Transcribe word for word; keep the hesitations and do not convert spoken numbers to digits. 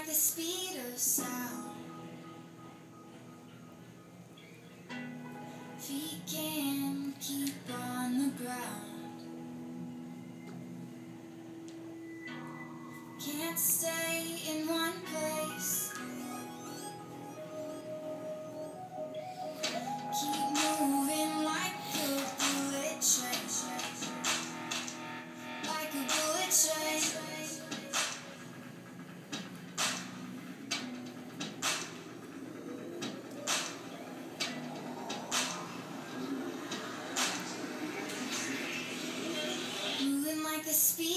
like the speed of sound. Feet can keep on the ground. Can't stay in one place. Keep moving like a bullet train. Like a bullet train. Moving like the speed